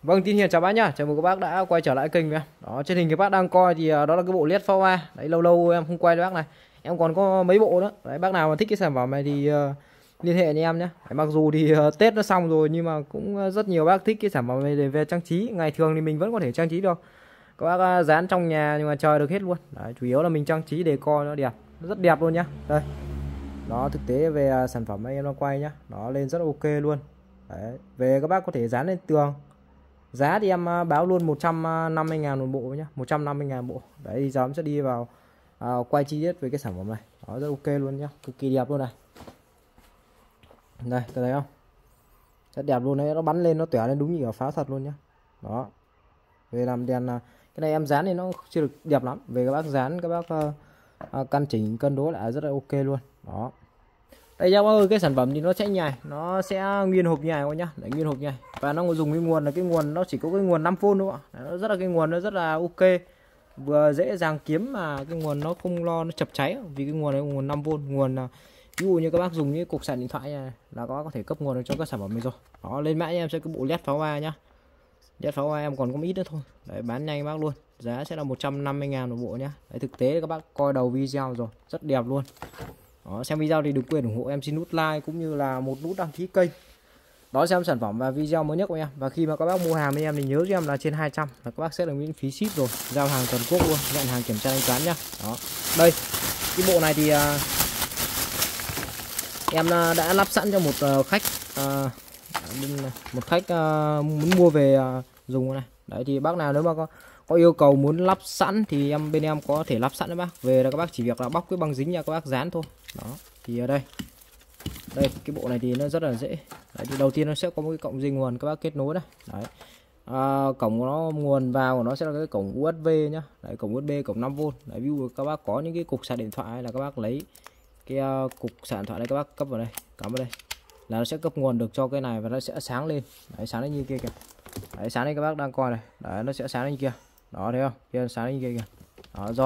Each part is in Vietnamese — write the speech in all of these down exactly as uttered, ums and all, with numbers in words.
Vâng, Tin Hiền chào bác nhá. Chào mừng các bác đã quay trở lại kênh với em. Đó, trên hình các bác đang coi thì à, đó là cái bộ led pháo hoa. Đấy, lâu lâu em không quay cho bác này. Em còn có mấy bộ nữa. Đấy, bác nào mà thích cái sản phẩm này thì uh, liên hệ với em nhé. Mặc dù thì uh, Tết nó xong rồi nhưng mà cũng uh, rất nhiều bác thích cái sản phẩm này để về trang trí. Ngày thường thì mình vẫn có thể trang trí được. Các bác uh, dán trong nhà nhưng mà trời được hết luôn. Đấy, chủ yếu là mình trang trí decor nó đẹp, nó rất đẹp luôn nhá. Đây. Đó, thực tế về uh, sản phẩm này em đang quay nhá. Nó lên rất ok luôn. Đấy, về các bác có thể dán lên tường. Giá thì em báo luôn một trăm năm mươi ngàn một bộ nhé, một trăm năm mươi ngàn bộ. Đấy thì giờ em sẽ đi vào à, quay chi tiết về cái sản phẩm này. Đó, rất ok luôn nhá, cực kỳ đẹp luôn này. Đây, thấy không? Rất đẹp luôn đấy, nó bắn lên nó tỏa lên đúng như ở pháo thật luôn nhá. Đó. Về làm đèn cái này em dán thì nó chưa được đẹp lắm. Về các bác dán các bác uh, uh, căn chỉnh cân đối lại rất là ok luôn. Đó. Đây nha bác ơi, cái sản phẩm thì nó sẽ nhài, nó sẽ nguyên hộp nhài thôi nhá, để nguyên hộp nhài. Và nó dùng cái nguồn là cái nguồn nó chỉ có cái nguồn năm vôn thôi ạ. Nó rất là cái nguồn nó rất là ok. Vừa dễ dàng kiếm mà cái nguồn nó không lo nó chập cháy, vì cái nguồn này nguồn năm vôn, nguồn là ví dụ như các bác dùng cái cục sạc điện thoại này là các bác có thể cấp nguồn cho các sản phẩm mình rồi. Đó, lên mã em sẽ cái bộ led pháo hoa nhá. Led pháo hoa em còn có ít nữa thôi. Đấy, bán nhanh bác luôn. Giá sẽ là một trăm năm mươi ngàn một bộ nhá. Đấy, thực tế các bác coi đầu video rồi, rất đẹp luôn. Đó, xem video thì đừng quên ủng hộ em, xin nút like cũng như là một nút đăng ký kênh. Đó, xem sản phẩm và video mới nhất của em. Và khi mà các bác mua hàng với em thì nhớ cho em là trên hai trăm là các bác sẽ được miễn phí ship rồi, giao hàng toàn quốc luôn, nhận hàng kiểm tra thanh toán nhá. Đó, đây cái bộ này thì uh, em uh, đã lắp sẵn cho một uh, khách uh, một khách uh, muốn mua về uh, dùng này. Đấy thì bác nào nếu mà có có yêu cầu muốn lắp sẵn thì em bên em có thể lắp sẵn cho bác. Về là các bác chỉ việc là bóc cái băng dính nha, các bác dán thôi. Đó, thì ở đây đây cái bộ này thì nó rất là dễ. Đấy, thì đầu tiên nó sẽ có một cái cổng dây nguồn các bác kết nối này. Đấy, à, cổng của nó, nguồn vào của nó sẽ là cái cổng u ét bê nhá. Đấy, cổng u ét bê, cổng năm vôn. Đấy, ví dụ các bác có những cái cục sạc điện thoại hay là các bác lấy cái uh, cục sạc điện thoại này các bác cấp vào đây, cắm vào đây là nó sẽ cấp nguồn được cho cái này và nó sẽ sáng lên. Đấy, sáng lên như kia kìa. Đấy, sáng lên các bác đang coi này. Đấy, nó sẽ sáng lên như kia. Đó, thấy không? Kia sáng lên như kia kìa. Đó, rồi.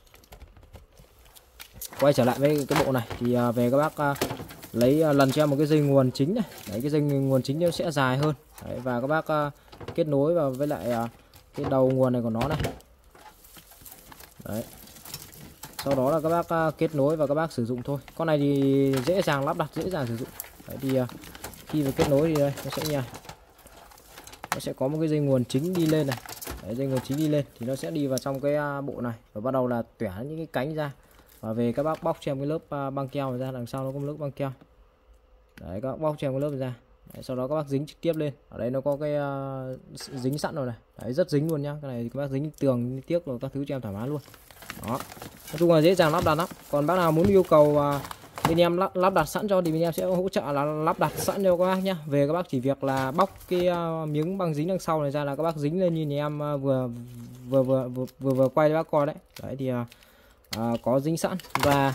Quay trở lại với cái bộ này thì uh, về các bác uh, lấy uh, lần cho em một cái dây nguồn chính này. Đấy, cái dây nguồn chính nó sẽ dài hơn. Đấy, và các bác uh, kết nối vào với lại uh, cái đầu nguồn này của nó này. Đấy. Sau đó là các bác uh, kết nối và các bác sử dụng thôi. Con này thì dễ dàng lắp đặt, dễ dàng sử dụng. Đấy, thì uh, khi mà kết nối thì đây nó sẽ nhảy, nó sẽ có một cái dây nguồn chính đi lên này. Đấy, dây nguồn chính đi lên thì nó sẽ đi vào trong cái uh, bộ này và bắt đầu là tỏa những cái cánh ra. Và về các bác bóc cho em cái lớp uh, băng keo ra, đằng sau nó có một lớp băng keo. Đấy, các bác bóc cho em cái lớp ra. Đấy, sau đó các bác dính trực tiếp lên. Ở đây nó có cái uh, dính sẵn rồi này. Đấy, rất dính luôn nhá. Cái này thì các bác dính tường tiếc rồi các thứ cho em thoải mái luôn. Đó, nói chung là dễ dàng lắp đặt lắm. Còn bác nào muốn yêu cầu uh, bên em lắp, lắp đặt sẵn cho thì bên em sẽ hỗ trợ là lắp đặt sẵn cho các bác nhá. Về các bác chỉ việc là bóc cái uh, miếng băng dính đằng sau này ra là các bác dính lên như nhà em uh, vừa, vừa vừa vừa vừa vừa quay cho bác coi đấy. Đấy thì uh, À, có dính sẵn và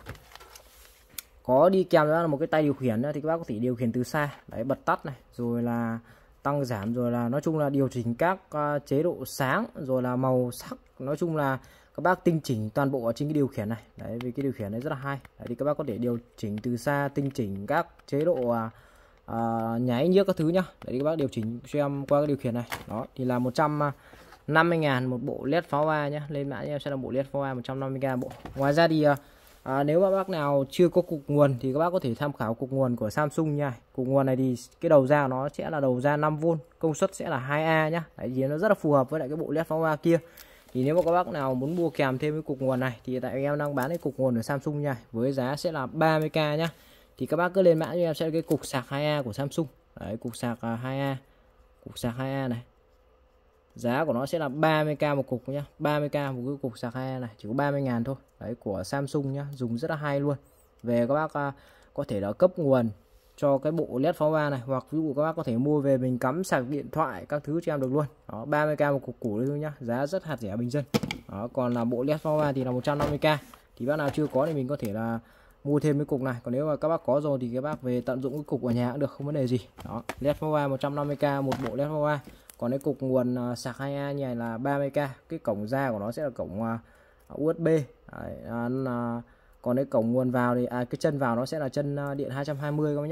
có đi kèm ra là một cái tay điều khiển nữa, thì các bác có thể điều khiển từ xa. Đấy, bật tắt này, rồi là tăng giảm, rồi là nói chung là điều chỉnh các uh, chế độ sáng, rồi là màu sắc, nói chung là các bác tinh chỉnh toàn bộ ở trên cái điều khiển này. Đấy, vì cái điều khiển này rất là hay. Đấy, thì các bác có thể điều chỉnh từ xa, tinh chỉnh các chế độ uh, uh, nháy nhiếc các thứ nhá. Đấy, thì các bác điều chỉnh cho em qua cái điều khiển này. Đó thì là một trăm năm mươi ngàn một bộ led pháo hoa nhé. Lên mã em sẽ là bộ led pháo hoa một trăm năm mươi ngàn bộ. Ngoài ra thì à, nếu mà bác nào chưa có cục nguồn thì các bác có thể tham khảo cục nguồn của Samsung nha. Cục nguồn này thì cái đầu ra nó sẽ là đầu ra năm vôn, công suất sẽ là hai A nhá. Đấy, thì nó rất là phù hợp với lại cái bộ led pháo hoa kia. Thì nếu mà các bác nào muốn mua kèm thêm cái cục nguồn này thì tại em đang bán cái cục nguồn của Samsung nha, với giá sẽ là ba mươi k nhá. Thì các bác cứ lên mã cho em sẽ là cái cục sạc hai A của Samsung. Đấy, cục sạc hai A. Cục sạc hai A này. Giá của nó sẽ là ba mươi k một cục nhá, ba mươi k một cái cục sạc hai A này, chỉ có ba mươi ngàn thôi. Đấy, của Samsung nhá, dùng rất là hay luôn. Về các bác uh, có thể là cấp nguồn cho cái bộ led pháo hoa này, hoặc ví dụ các bác có thể mua về mình cắm sạc điện thoại các thứ cho em được luôn. Đó, ba mươi k một cục củ thôi nhá, giá rất hạt rẻ bình dân. Đó, còn là bộ led pháo hoa thì là một trăm năm mươi k. Thì bác nào chưa có thì mình có thể là mua thêm cái cục này. Còn nếu mà các bác có rồi thì các bác về tận dụng cái cục ở nhà cũng được, không vấn đề gì. Đó, led pháo hoa một trăm năm mươi k một bộ led pháo hoa. Còn cái cục nguồn uh, sạc hai A như này là ba mươi k. Cái cổng ra của nó sẽ là cổng uh, u ét bê. Đấy, uh, còn cái cổng nguồn vào thì à, cái chân vào nó sẽ là chân uh, điện hai trăm hai mươi các bác nhá.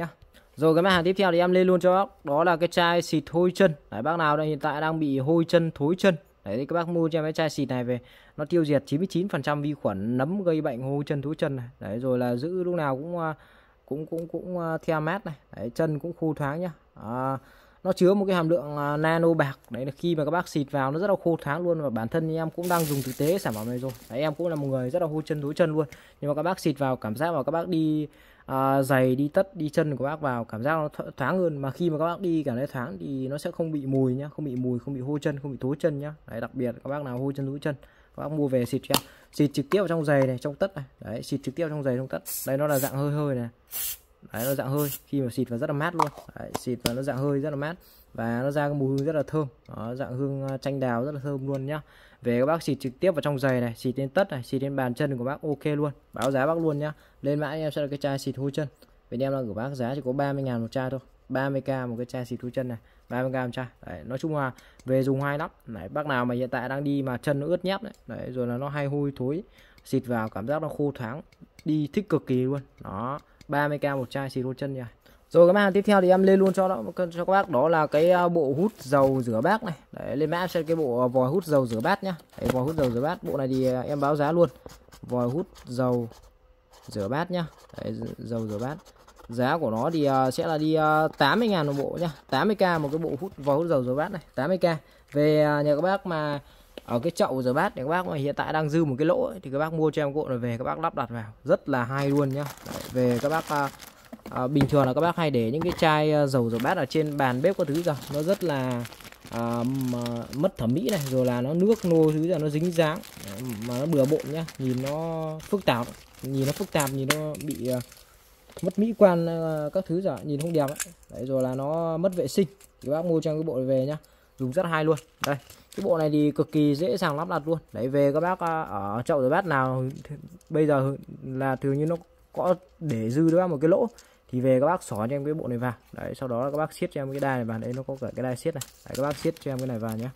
Rồi cái mặt hàng tiếp theo thì em lên luôn cho bác, đó là cái chai xịt hôi chân. Đấy, bác nào đây hiện tại đang bị hôi chân, thối chân, đấy thì các bác mua cho em cái chai xịt này về, nó tiêu diệt chín mươi chín phần trăm vi khuẩn nấm gây bệnh hôi chân, thối chân này. Đấy, rồi là giữ lúc nào cũng cũng cũng cũng theo mát này. Đấy, chân cũng khô thoáng nhá. À, nó chứa một cái hàm lượng nano bạc, đấy là khi mà các bác xịt vào nó rất là khô thoáng luôn, và bản thân em cũng đang dùng thực tế sản phẩm này rồi. Đấy, em cũng là một người rất là hôi chân, thối chân luôn, nhưng mà các bác xịt vào cảm giác mà các bác đi à, giày, đi tất, đi chân của các bác vào cảm giác nó thoáng hơn, mà khi mà các bác đi cảm thấy thoáng thì nó sẽ không bị mùi nhá, không bị mùi, không bị hôi chân, không bị thối chân nhá. Đấy, đặc biệt các bác nào hôi chân, thối chân, các bác mua về xịt cho, xịt trực tiếp vào trong giày này, trong tất này. Đấy, xịt trực tiếp trong giày, trong tất. Đây nó là dạng hơi hơi này. Đấy, nó dạng hơi, khi mà xịt vào rất là mát luôn. Đấy, xịt vào nó dạng hơi rất là mát và nó ra cái mùi hương rất là thơm. Đó, dạng hương chanh đào rất là thơm luôn nhá. Về các bác xịt trực tiếp vào trong giày này, xịt lên tất này, xịt lên bàn chân của bác ok luôn. Báo giá bác luôn nhá. Lên mã em sẽ là cái chai xịt hôi chân. Bên em đang gửi bác giá chỉ có ba mươi ngàn một chai thôi. ba mươi k một cái chai xịt hôi chân này, ba mươi k một chai. Đấy, nói chung là về dùng hai lắm. Đấy, bác nào mà hiện tại đang đi mà chân nó ướt nhép đấy, đấy rồi là nó hay hôi thối, xịt vào cảm giác nó khô thoáng, đi thích cực kỳ luôn. Đó, ba mươi k một chai xịt hôi chân nha. Rồi cái mã tiếp theo thì em lên luôn cho đó cho các bác, đó là cái bộ hút dầu rửa bát này. Đấy, lên mã sẽ cái bộ vòi hút dầu rửa bát nhá. Đấy, vòi hút dầu rửa bát, bộ này thì em báo giá luôn. Vòi hút dầu rửa bát nhá. Đấy, dầu rửa bát. Giá của nó thì sẽ là đi tám mươi ngàn một bộ nhá. tám mươi k một cái bộ hút vòi hút dầu rửa bát này, tám mươi k. Về nhà các bác mà ở cái chậu rửa bát này, các bác mà hiện tại đang dư một cái lỗ ấy, thì các bác mua cho em cộ rồi về các bác lắp đặt vào, rất là hay luôn nhá. Đấy, về các bác À, bình thường là các bác hay để những cái chai dầu rửa bát ở trên bàn bếp có thứ giờ nó rất là à, mất thẩm mỹ này, rồi là nó nước nôi thứ giờ nó dính dáng. Đấy, mà nó bừa bộn nhá, nhìn nó phức tạp, nhìn nó phức tạp, nhìn nó bị uh, mất mỹ quan, uh, các thứ giờ nhìn không đẹp ấy. Đấy, rồi là nó mất vệ sinh. Thì các bác mua cho cái bộ này về nhá, dùng rất hay luôn. Đây, cái bộ này thì cực kỳ dễ dàng lắp đặt luôn. Đấy, về các bác uh, ở chậu rửa bát nào bây giờ là thường như nó có để dư đó một cái lỗ thì về các bác xỏ cho em cái bộ này vào. Đấy, sau đó các bác siết cho em cái đai này vào, đấy nó có cả cái đai siết này. Đấy, các bác siết cho em cái này vào nhé,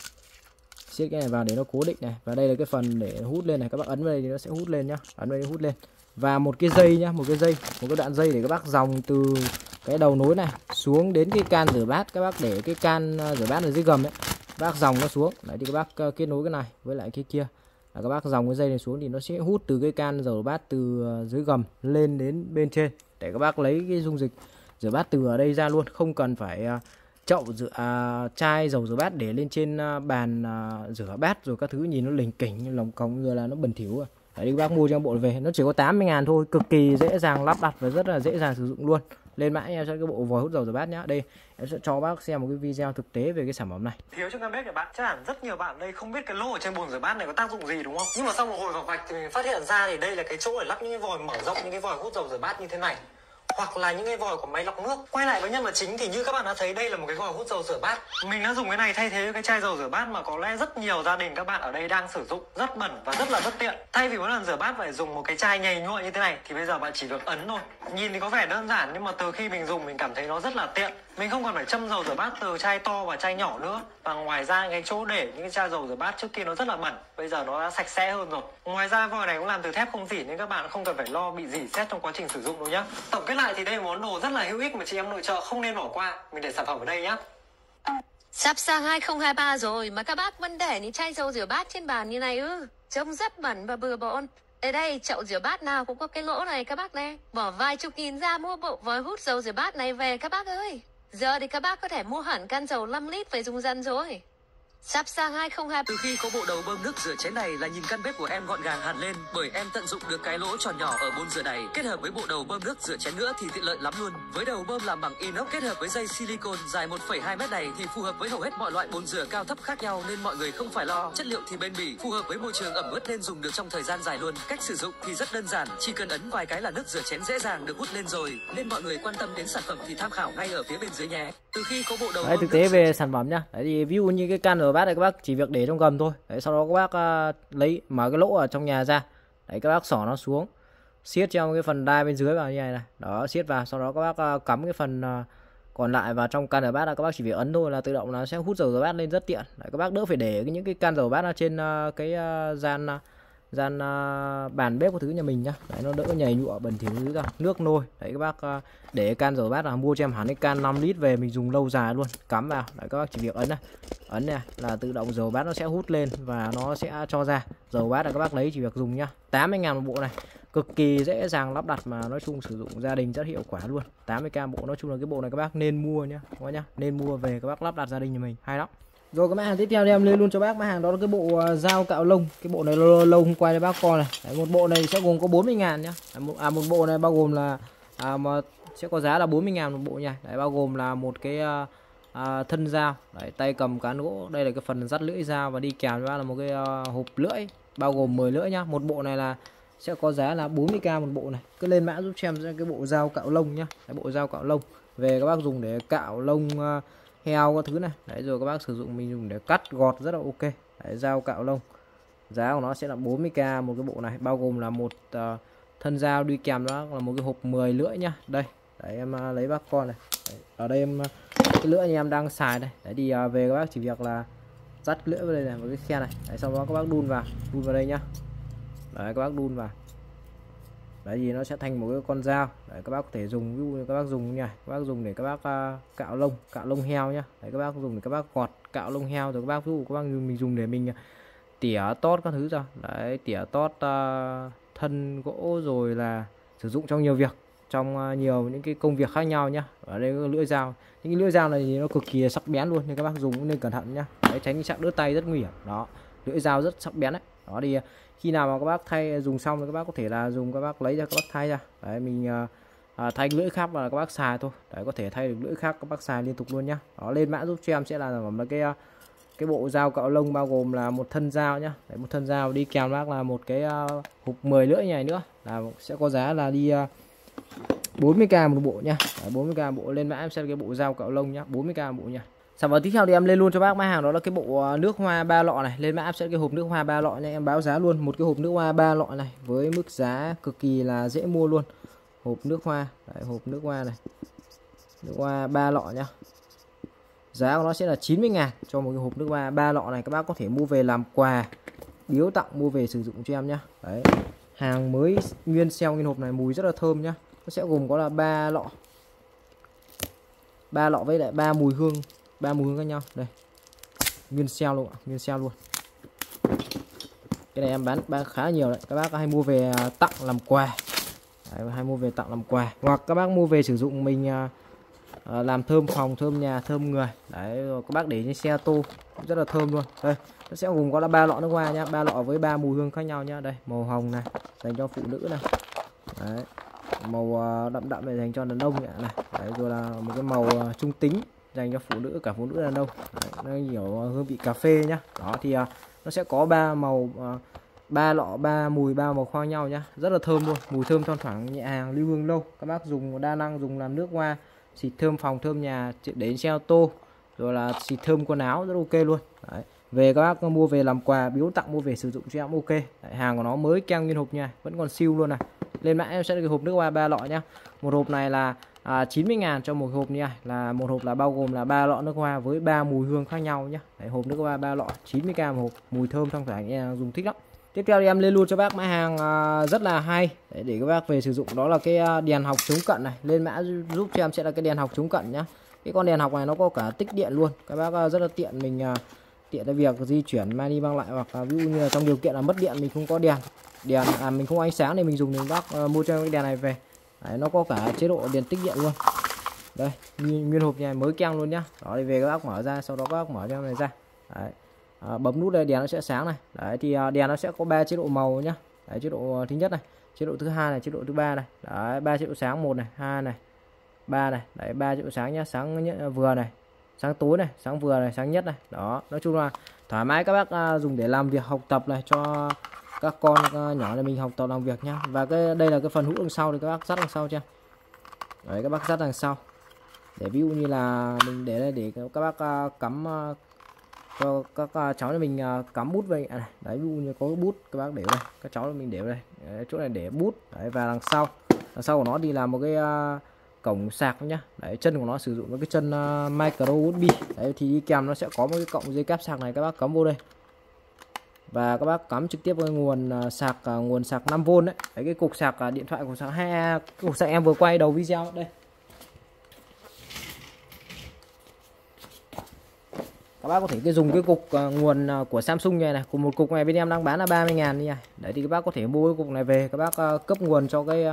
siết cái này vào để nó cố định này. Và đây là cái phần để hút lên này, các bác ấn vào đây thì nó sẽ hút lên nhá, ấn vào đây hút lên. Và một cái dây nhá, một cái dây, một cái đoạn dây để các bác dòng từ cái đầu nối này xuống đến cái can rửa bát. Các bác để cái can rửa bát ở dưới gầm đấy, các bác dòng nó xuống. Đấy thì các bác kết nối cái này với lại cái kia, là các bác dòng cái dây này xuống thì nó sẽ hút từ cái can rửa bát từ dưới gầm lên đến bên trên, để các bác lấy cái dung dịch rửa bát từ ở đây ra luôn, không cần phải uh, chậu rửa uh, chai dầu rửa bát để lên trên uh, bàn uh, rửa bát rồi các thứ nhìn nó lỉnh kỉnh lồng cống rồi là nó bẩn thỉu. Đấy, các bác mua cho bộ về nó chỉ có tám mươi ngàn thôi, cực kỳ dễ dàng lắp đặt và rất là dễ dàng sử dụng luôn. Lên mã em cho cái bộ vòi hút dầu rửa bát nhá. Đây em sẽ cho bác xem một cái video thực tế về cái sản phẩm này. Thiếu trong căn bếp nhà bạn, chắc hẳn rất nhiều bạn đây không biết cái lỗ ở trên bồn rửa bát này có tác dụng gì đúng không? Nhưng mà sau một hồi vào vạch thì mình phát hiện ra thì đây là cái chỗ để lắp những cái vòi mở rộng, những cái vòi hút dầu rửa bát như thế này, hoặc là những cái vòi của máy lọc nước. Quay lại với nhân vật chính thì như các bạn đã thấy đây là một cái vòi hút dầu rửa bát. Mình đã dùng cái này thay thế cái chai dầu rửa bát mà có lẽ rất nhiều gia đình các bạn ở đây đang sử dụng, rất bẩn và rất là bất tiện. Thay vì mỗi lần rửa bát phải dùng một cái chai nhầy nhụa như thế này thì bây giờ bạn chỉ việc ấn thôi. Nhìn thì có vẻ đơn giản nhưng mà từ khi mình dùng mình cảm thấy nó rất là tiện. Mình không còn phải châm dầu rửa bát từ chai to và chai nhỏ nữa. Và ngoài ra cái chỗ để những cái chai dầu rửa bát trước kia nó rất là bẩn, bây giờ nó đã sạch sẽ hơn rồi. Ngoài ra vòi này cũng làm từ thép không rỉ nên các bạn không cần phải lo bị rỉ sét trong quá trình sử dụng đâu nhá. Tổng kết lại thì đây là món đồ rất là hữu ích mà chị em nội trợ không nên bỏ qua. Mình để sản phẩm ở đây nhá. Sắp sang hai không hai ba rồi mà các bác vẫn để những chai dầu rửa bát trên bàn như này ư? Trông rất bẩn và bừa bộn. Ở đây chậu rửa bát nào cũng có cái lỗ này các bác này. Bỏ vài chục nghìn ra mua bộ vòi hút dầu rửa bát này về các bác ơi. Giờ thì các bác có thể mua hẳn can dầu năm lít về dùng dần rồi. Sắp sang hai không hai ba. Từ khi có bộ đầu bơm nước rửa chén này là nhìn căn bếp của em gọn gàng hẳn lên, bởi em tận dụng được cái lỗ tròn nhỏ ở bồn rửa này, kết hợp với bộ đầu bơm nước rửa chén nữa thì tiện lợi lắm luôn. Với đầu bơm làm bằng inox kết hợp với dây silicone dài một phẩy hai mét này thì phù hợp với hầu hết mọi loại bồn rửa cao thấp khác nhau, nên mọi người không phải lo. Chất liệu thì bền bỉ, phù hợp với môi trường ẩm ướt nên dùng được trong thời gian dài luôn. Cách sử dụng thì rất đơn giản, chỉ cần ấn vài cái là nước rửa chén dễ dàng được hút lên rồi. Nên mọi người quan tâm đến sản phẩm thì tham khảo ngay ở phía bên dưới nhé. Từ khi có bộ đầu Đấy, thực tế về sản phẩm nhá. Đấy thì ví dụ như cái can rửa bát này các bác chỉ việc để trong gầm thôi. Đấy, sau đó các bác uh, lấy mở cái lỗ ở trong nhà ra. Đấy, các bác xỏ nó xuống, siết trong cái phần đai bên dưới vào như này này. Đó, siết vào, sau đó các bác uh, cắm cái phần uh, còn lại vào trong can rửa bát là các bác chỉ việc ấn thôi là tự động nó sẽ hút dầu rửa bát lên rất tiện. Đấy, các bác đỡ phải để những cái can rửa bát ở trên uh, cái uh, gian uh, gian uh, bàn bếp của thứ nhà mình nhá. Đấy, nó đỡ nhầy nhụa bẩn thỉu thứ ra. Nước nôi đấy các bác, uh, để can rửa bát là mua cho em hẳn cái can năm lít về mình dùng lâu dài luôn, cắm vào đấy các bác chỉ việc ấn này, ấn này là tự động dầu bát nó sẽ hút lên và nó sẽ cho ra dầu bát là các bác lấy chỉ việc dùng nhá. Tám mươi ngàn một bộ này, cực kỳ dễ dàng lắp đặt mà nói chung sử dụng gia đình rất hiệu quả luôn. Tám mươi k bộ, nói chung là cái bộ này các bác nên mua nhá, các bác nhá, nên mua về các bác lắp đặt gia đình nhà mình hay lắm. Rồi cái mã hàng tiếp theo thì em lên luôn cho bác mã hàng đó là cái bộ uh, dao cạo lông. Cái bộ này lâu lâu không quay cho bác coi này. Đấy, một bộ này sẽ gồm có bốn mươi ngàn nhá. Đấy, một, à, một bộ này bao gồm là à, mà sẽ có giá là bốn mươi ngàn một bộ nha. Đấy, bao gồm là một cái uh, uh, thân dao, đấy, tay cầm cán gỗ, đây là cái phần dắt lưỡi dao và đi kèm với bác là một cái uh, hộp lưỡi bao gồm mười lưỡi nhá. Một bộ này là sẽ có giá là bốn mươi k một bộ này. Cứ lên mã giúp cho em cái bộ dao cạo lông nhá. Đấy, bộ dao cạo lông về các bác dùng để cạo lông uh, heo các thứ này. Đấy, rồi các bác sử dụng mình dùng để cắt gọt rất là ok. Đấy, dao cạo lông giá của nó sẽ là bốn mươi k một cái bộ này, bao gồm là một uh, thân dao đi kèm đó là một cái hộp mười lưỡi nhá. Đây đấy, em uh, lấy bác con này. Đấy, ở đây em uh, cái lưỡi anh em đang xài đây. Đấy thì uh, về các bác chỉ việc là dắt lưỡi vào đây này, vào cái khe này. Đấy, sau đó các bác đun vào đun vào đây nhá. Đấy, các bác đun vào đấy thì nó sẽ thành một cái con dao. Đấy, các bác có thể dùng, ví dụ như các bác dùng nha, các bác dùng để các bác uh, cạo lông, cạo lông heo nhá. Đấy, các bác dùng để các bác gọt cạo lông heo, rồi các bác ví dụ các bác mình dùng để mình tỉa tót các thứ ra. Đấy, tỉa tót uh, thân gỗ, rồi là sử dụng trong nhiều việc, trong uh, nhiều những cái công việc khác nhau nhá. Ở đây có lưỡi dao, những cái lưỡi dao này thì nó cực kỳ sắc bén luôn nên các bác dùng cũng nên cẩn thận nhá. Đấy, tránh cái chạm đứt tay rất nguy hiểm. Đó, lưỡi dao rất sắc bén đấy. Đó thì khi nào mà các bác thay dùng xong thì các bác có thể là dùng, các bác lấy ra các bác thay ra. Đấy, mình uh, à, thay lưỡi khác và các bác xài thôi. Đấy, có thể thay được lưỡi khác các bác xài liên tục luôn nhá. Đó, lên mã giúp cho em sẽ là sản phẩm là cái uh, cái bộ dao cạo lông bao gồm là một thân dao nhá. Đấy, một thân dao đi kèm bác là một cái uh, hộp mười lưỡi này nữa là sẽ có giá là đi uh, bốn mươi k một bộ nhá. Đấy, bốn mươi k bộ. Lên mã em sẽ là cái bộ dao cạo lông nhá, bốn mươi k bộ nhá. Sản phẩm tiếp theo thì em lên luôn cho bác mã hàng đó là cái bộ nước hoa ba lọ này. Lên mã em sẽ cái hộp nước hoa ba lọ nha, em báo giá luôn. Một cái hộp nước hoa ba lọ này với mức giá cực kỳ là dễ mua luôn. Hộp nước hoa, đấy, hộp nước hoa này, nước hoa ba lọ nhá. Giá của nó sẽ là chín mươi ngàn cho một cái hộp nước hoa ba lọ này. Các bác có thể mua về làm quà, biếu tặng, mua về sử dụng cho em nhá. Đấy, hàng mới nguyên sale nguyên hộp này, mùi rất là thơm nhá. Nó sẽ gồm có là ba lọ, ba lọ với lại ba mùi hương, ba mùi hương khác nhau. Đây, nguyên sale luôn, nguyên sale luôn. Cái này em bán bán khá nhiều đấy, các bác hay mua về tặng làm quà. Đấy, hay mua về tặng làm quà, hoặc các bác mua về sử dụng mình uh, làm thơm phòng, thơm nhà, thơm người. Đấy, rồi các bác để trên xe tô rất là thơm luôn. Đây, nó sẽ gồm có là ba lọ nước hoa nhá, ba lọ với ba mùi hương khác nhau nhá. Đây, màu hồng này dành cho phụ nữ này. Đấy, màu uh, đậm đậm này dành cho đàn ông này. Đấy, rồi là một cái màu uh, trung tính dành cho phụ nữ, cả phụ nữ đàn ông. Đấy, nó nhiều hương vị cà phê nhá. Đó thì uh, nó sẽ có ba màu, uh, ba lọ, ba mùi, ba màu khoa nhau nhá, rất là thơm luôn, mùi thơm thoang thoảng nhẹ hàng, lưu hương lâu. Các bác dùng đa năng, dùng làm nước hoa, xịt thơm phòng, thơm nhà, đến xe ô tô, rồi là xịt thơm quần áo rất ok luôn. Đấy, về các bác mua về làm quà, biếu tặng, mua về sử dụng cho em ok. Đấy, hàng của nó mới keng nguyên hộp nha, vẫn còn siêu luôn này. Lên mã em sẽ được cái hộp nước hoa ba lọ nhá. Một hộp này là à, chín mươi ngàn cho một hộp nha, là một hộp là bao gồm là ba lọ nước hoa với ba mùi hương khác nhau nhá. Đấy, hộp nước hoa ba lọ chín mươi k một hộp, mùi thơm thoang thoảng em dùng thích lắm. Tiếp theo thì em lên luôn cho bác mã hàng à, rất là hay để, để các bác về sử dụng, đó là cái à, đèn học chống cận này. Lên mã giúp cho em sẽ là cái đèn học chống cận nhá. Cái con đèn học này nó có cả tích điện luôn, các bác à, rất là tiện, mình à, tiện cái việc di chuyển mang đi mang lại, hoặc là ví dụ như là trong điều kiện là mất điện, mình không có đèn đèn à, mình không có ánh sáng thì mình dùng, thì bác à, mua cho cái đèn này về. Đấy, nó có cả chế độ đèn tích điện luôn. Đây, nguyên, nguyên hộp này mới keng luôn nhá. Đó thì về các bác mở ra, sau đó các bác mở cho em này ra. Đấy. À, bấm nút đây đèn nó sẽ sáng này. Đấy thì à, đèn nó sẽ có ba chế độ màu nhá. Đấy, chế độ thứ nhất này, chế độ thứ hai này, chế độ thứ ba này. Đấy, ba chế độ sáng, một này, hai này, ba này. Đấy, ba chế độ sáng nhá, sáng nhất, vừa này, sáng tối này, sáng vừa này, sáng nhất này. Đó, nói chung là thoải mái các bác à, dùng để làm việc học tập này, cho các con à, nhỏ này mình học tập làm việc nhá. Và cái đây là cái phần hũ đằng sau thì các bác dắt đằng sau cho em. Đấy, các bác dắt đằng sau. Để ví dụ như là mình để đây để các bác à, cắm à, cho các uh, cháu này mình uh, cắm bút về này. Đấy, ví dụ như có cái bút các bác để đây, các cháu mình để đây. Đấy, chỗ này để bút. Đấy, và đằng sau đằng sau của nó đi là một cái uh, cổng sạc nhá. Đấy, chân của nó sử dụng với cái chân uh, micro u ét bê. Đấy thì đi kèm nó sẽ có một cái cọng dây cáp sạc này, các bác cắm vô đây. Và các bác cắm trực tiếp với nguồn sạc nguồn sạc năm vôn đấy. Đấy, cái cục sạc điện thoại của sạc hai A, cục sạc em vừa quay đầu video đây. Các bác có thể cái dùng cái cục nguồn của Samsung này này, cùng một cục này bên em đang bán là ba mươi ngàn đi này. Đấy thì các bác có thể mua cái cục này về, các bác cấp nguồn cho cái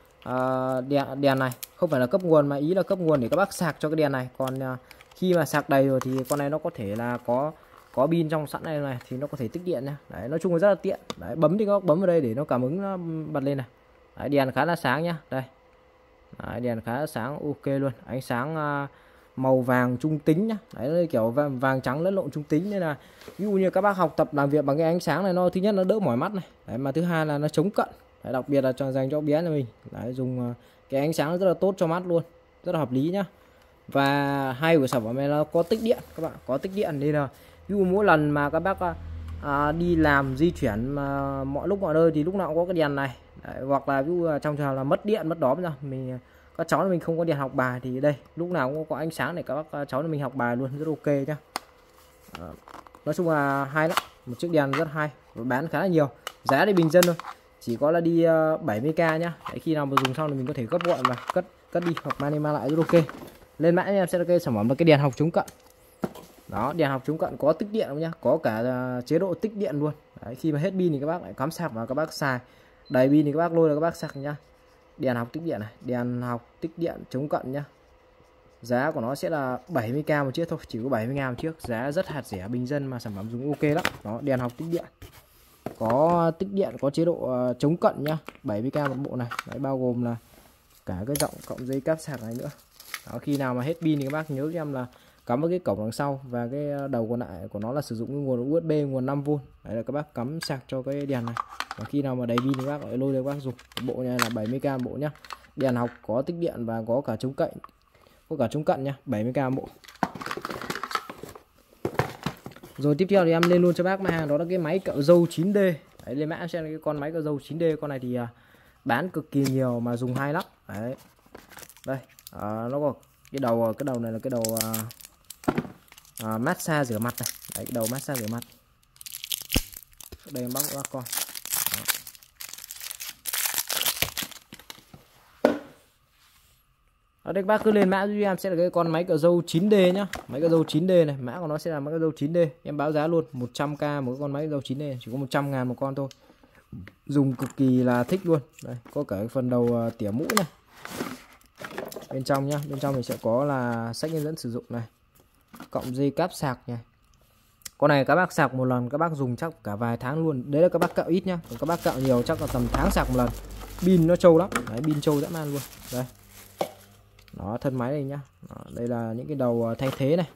uh, đèn đèn này, không phải là cấp nguồn mà ý là cấp nguồn để các bác sạc cho cái đèn này. Còn uh, khi mà sạc đầy rồi thì con này nó có thể là có có pin trong sẵn này này thì nó có thể tích điện nha. Đấy, nói chung là rất là tiện. Đấy, bấm thì các bác bấm vào đây để nó cảm ứng nó bật lên này. Đấy, đèn khá là sáng nhá. Đây. Đấy, đèn khá là sáng, ok luôn. Ánh sáng uh, màu vàng trung tính nhá. Đấy, kiểu vàng, vàng trắng lẫn lộn trung tính, nên là ví dụ như các bác học tập làm việc bằng cái ánh sáng này, nó thứ nhất nó đỡ mỏi mắt này. Đấy, mà thứ hai là nó chống cận. Đấy, đặc biệt là cho dành cho bé nhà mình. Đấy, dùng uh, cái ánh sáng rất là tốt cho mắt luôn, rất là hợp lý nhá. Và hay của sản phẩm này là có tích điện các bạn, có tích điện nên là ví dụ mỗi lần mà các bác à, đi làm di chuyển mà mọi lúc mọi nơi thì lúc nào cũng có cái đèn này. Đấy, hoặc là ví dụ trong trường hợp là mất điện mất đóm ra, mình các cháu mình không có điện học bài thì đây lúc nào cũng có ánh sáng để các bác cháu mình học bài luôn, rất ok nhá. À, nói chung là hay lắm, một chiếc đèn rất hay, bán khá là nhiều, giá thì bình dân thôi, chỉ có là đi uh, bảy mươi k nhá. Đấy, khi nào mà dùng xong thì mình có thể gấp gọn và cất cất đi hoặc mang đi mang lại rất ok. Lên mã em sẽ là cái sản phẩm là cái đèn học chống cận. Đó, đèn học chống cận có tích điện không nhá, có cả uh, chế độ tích điện luôn. Đấy, khi mà hết pin thì các bác lại cắm sạc và các bác xài, đầy pin thì các bác lôi là các bác sạc nhá. Đèn học tích điện này, đèn học tích điện chống cận nhá. Giá của nó sẽ là bảy mươi k một chiếc thôi, chỉ có bảy mươi ngàn một chiếc, giá rất hạt rẻ bình dân mà sản phẩm dùng ok lắm. Đó, đèn học tích điện. Có tích điện, có chế độ uh, chống cận nhá, bảy mươi k một bộ này. Đấy, bao gồm là cả cái giọng cộng dây cáp sạc này nữa. Đó, khi nào mà hết pin thì các bác nhớ cho em là cắm vào cái cổng đằng sau, và cái đầu còn lại của nó là sử dụng cái nguồn u ét bê nguồn năm vôn. Đấy là các bác cắm sạc cho cái đèn này. Và khi nào mà đầy pin thì các bác lại lôi để các bác dùng. Bộ này là bảy mươi k một bộ nhá. Đèn học có tích điện và có cả chống cận, có cả chống cận nhá, bảy mươi k một bộ. Rồi tiếp theo thì em lên luôn cho bác mặt hàng đó là cái máy cạo râu chín D. Đấy, lên mã xem cái con máy cạo râu chín D, con này thì uh, bán cực kỳ nhiều mà dùng hay lắm. Đấy. Đây, uh, nó có cái đầu, cái đầu này là cái đầu uh, uh, massage rửa mặt này. Đấy, cái đầu massage rửa mặt. Đây em bác bác con. Đó. Ở đây các bác cứ lên mã giúp em sẽ là cái con máy cạo râu chín D nhá. Máy cạo râu chín D này, mã của nó sẽ là máy cạo râu chín D. Em báo giá luôn một trăm k một con máy cạo râu chín D, chỉ có một trăm ngàn một con thôi. Dùng cực kỳ là thích luôn. Đây, có cả cái phần đầu uh, tỉa mũi này. Bên trong nhá, bên trong mình sẽ có là sách hướng dẫn sử dụng này, cộng dây cáp sạc này. Con này các bác sạc một lần các bác dùng chắc cả vài tháng luôn. Đấy là các bác cạo ít nhá, còn các bác cạo nhiều chắc là tầm tháng sạc một lần. Pin nó trâu lắm. Đấy, pin trâu dã man luôn. Đây. Đó, thân máy này nhá. Đó, đây là những cái đầu thay thế này.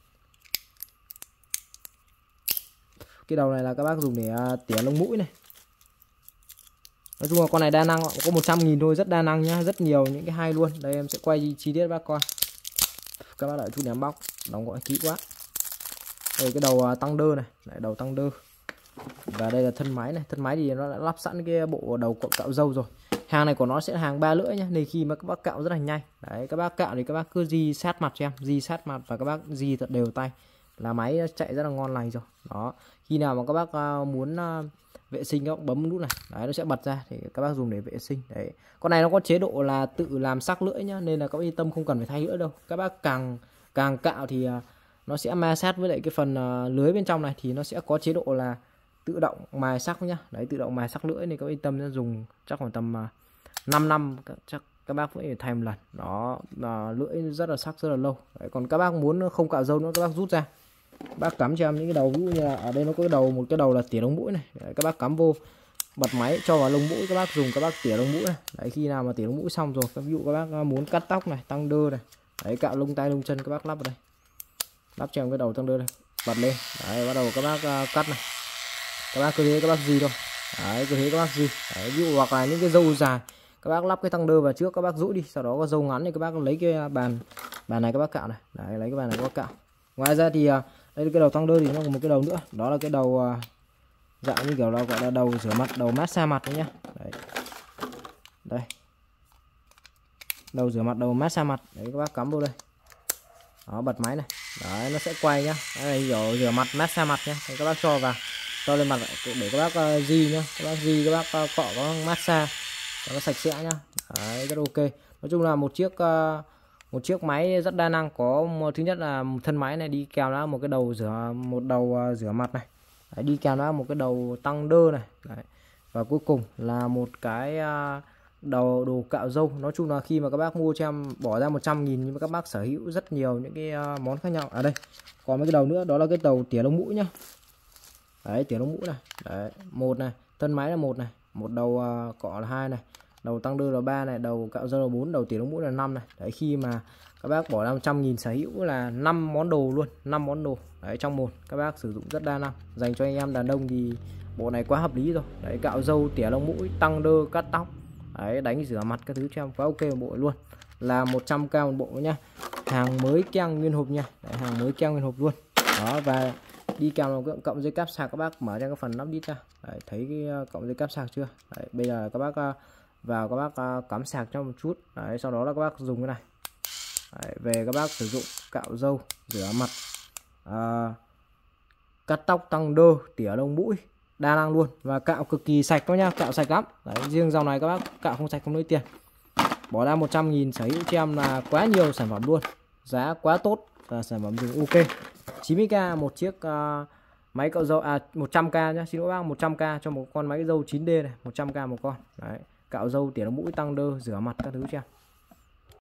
Cái đầu này là các bác dùng để uh, tỉa lông mũi này. Nói chung là con này đa năng, có một trăm nghìn thôi, rất đa năng nhá, rất nhiều những cái hay luôn. Đây em sẽ quay chi tiết bác coi. Các bác đợi chút điểm bóc, đóng gói kỹ quá. Đây cái đầu uh, tăng đơ này, lại đầu tăng đơ. Và đây là thân máy này, thân máy thì nó đã lắp sẵn cái bộ đầu cạo râu rồi. Hàng này của nó sẽ là hàng ba lưỡi nhá, nên khi mà các bác cạo rất là nhanh. Đấy, các bác cạo thì các bác cứ di sát mặt cho em, di sát mặt và các bác di thật đều tay là máy chạy rất là ngon lành rồi. Đó, khi nào mà các bác uh, muốn uh, vệ sinh các bác bấm nút này, đấy nó sẽ bật ra thì các bác dùng để vệ sinh. Đấy, con này nó có chế độ là tự làm sắc lưỡi nhá, nên là các bác yên tâm không cần phải thay lưỡi đâu. Các bác càng càng cạo thì uh, nó sẽ ma sát với lại cái phần uh, lưới bên trong này thì nó sẽ có chế độ là tự động mài sắc nhá. Đấy, tự động mài sắc lưỡi nên các bác yên tâm dùng chắc khoảng tầm uh, năm năm chắc các bác phải thay một lần. Đó, là lưỡi rất là sắc rất là lâu. Đấy, còn các bác muốn không cạo râu nữa các bác rút ra, bác cắm cho em những cái đầu, ví dụ như là ở đây nó có cái đầu, một cái đầu là tỉa lông mũi này. Đấy, các bác cắm vô, bật máy cho vào lông mũi, các bác dùng các bác tỉa lông mũi này. Đấy, khi nào mà tỉa lông mũi xong rồi, ví dụ các bác muốn cắt tóc này, tăng đơ này, đấy, cạo lông tay lông chân, các bác lắp vào đây, lắp cho em cái đầu tăng đơ này, bật lên. Đấy, bắt đầu các bác uh, cắt này, các bác cứ thế các bác gì thôi. Đấy, cứ thế các bác gì. Đấy, ví dụ hoặc là những cái râu dài các bác lắp cái tăng đơ vào trước, các bác rũ đi, sau đó có râu ngắn thì các bác lấy cái bàn bàn này các bác cạo này. Đấy, lấy cái bàn này các bác cạo. Ngoài ra thì uh, đây cái đầu tăng đơ thì nó còn một cái đầu nữa, đó là cái đầu uh, dạng như kiểu là gọi là đầu rửa mặt, đầu massage mặt đấy nhá. Đấy. Đây. Đầu rửa mặt, đầu massage mặt. Đấy, các bác cắm vô đây. Đó, bật máy này. Đấy, nó sẽ quay nhá. Đây kiểu rửa mặt, massage mặt nhá. Đấy, các bác cho vào. cho lên mặt để các bác uh, di nhá, các bác di các bác uh, cọ có massage cho nó sạch sẽ nhá. Đấy, rất ok. Nói chung là một chiếc uh, một chiếc máy rất đa năng, có một, thứ nhất là một thân máy này đi kèm nó một cái đầu rửa một đầu uh, rửa mặt này. Đấy, đi kèm nó một cái đầu tăng đơ này. Đấy. Và cuối cùng là một cái uh, đầu đồ cạo râu. Nói chung là khi mà các bác mua cho em bỏ ra một trăm nghìn nhưng mà các bác sở hữu rất nhiều những cái uh, món khác nhau. À đây, còn mấy cái đầu nữa, đó là cái đầu tỉa lông mũi nhá. Đấy, tỉa lông mũi này. Đấy, một này, thân máy là một này, một đầu uh, cọ là hai này, đầu tăng đơ là ba này, đầu cạo râu là bốn, đầu tỉa lông mũi là năm này. Đấy, khi mà các bác bỏ ra một trăm nghìn sở hữu là năm món đồ luôn, năm món đồ. Đấy, trong một các bác sử dụng rất đa năng. Dành cho anh em đàn ông thì bộ này quá hợp lý rồi. Đấy, cạo râu, tỉa lông mũi, tăng đơ, cắt tóc. Đấy, đánh rửa mặt các thứ cho em quá ok một bộ luôn. Là một trăm k một bộ nhá. Hàng mới keng nguyên hộp nha. Đấy, hàng mới keng nguyên hộp luôn. Đó, và đi kèm một cái cộng dây cáp sạc, các bác mở ra cái phần nắp đít ra. Đấy, thấy cái cộng dây cáp sạc chưa? Đấy, bây giờ các bác vào các bác cắm sạc cho một chút. Đấy, sau đó là các bác dùng cái này. Đấy, về các bác sử dụng cạo râu, rửa mặt, à, cắt tóc, tăng đơ, tỉa lông mũi, đa năng luôn. Và cạo cực kỳ sạch đó nha, cạo sạch lắm. Đấy, riêng dòng này các bác cạo không sạch không lấy tiền. Bỏ ra một trăm nghìn sở hữu cho em là quá nhiều sản phẩm luôn. Giá quá tốt và sản phẩm dùng ok. chín mươi k một chiếc uh, máy cạo râu, à một trăm k nhá, xin lỗi bác, một trăm k cho một con máy râu chín D này, một trăm k một con. Đấy, cạo râu, tỉa lông mũi, tăng đơ, rửa mặt các thứ cho em.